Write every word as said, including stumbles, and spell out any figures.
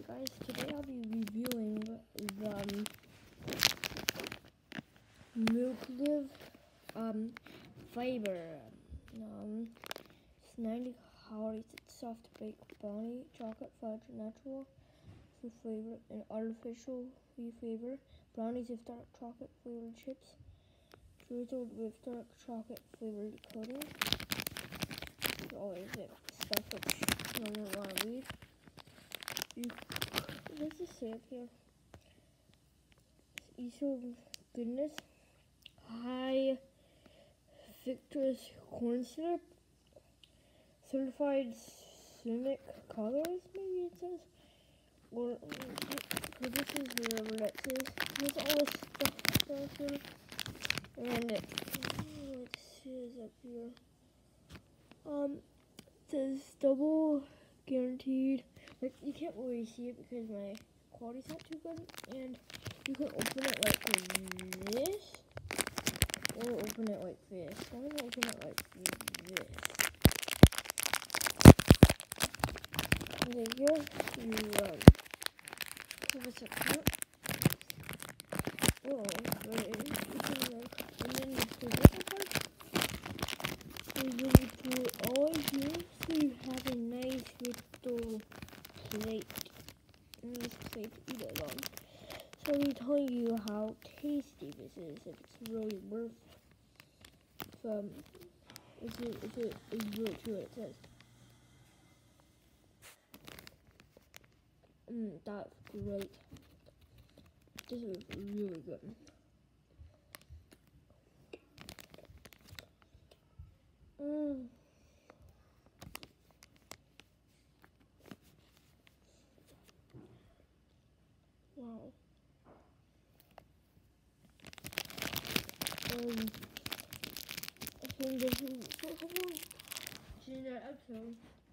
guys, today I'll be reviewing the um, Milk Live um, Fiber. Um, it's ninety calories, it's soft baked brownie, chocolate fudge, natural food flavor, and artificial wheat flavor. Brownies with dark chocolate flavored chips, drizzled with dark chocolate flavored coating. It's always it stuff which no one want to read. You, what does it say up here? Easter goodness, high fructose corn syrup, certified cynic colors, maybe it says, or because this is whatever that says. There's all this stuff down here, and it, oh, it says up here, um, it says double guaranteed. Like, you can't really see it because my quality's not too good, and you can open it like this, or open it like this. I'm gonna open it like this. And then here, you, um, pull this apart. Oh, right. You can, like, and then you pull this apart. And then you pull it all here, so you have a nice little plate. Nice plate to eat it on. So I'll be telling you how tasty this is, if it's really worth um, if it, if it is really true what it says. Mmm, that's great. This is really good. Mmm. Wow. Um, I think this is so cool. See that episode.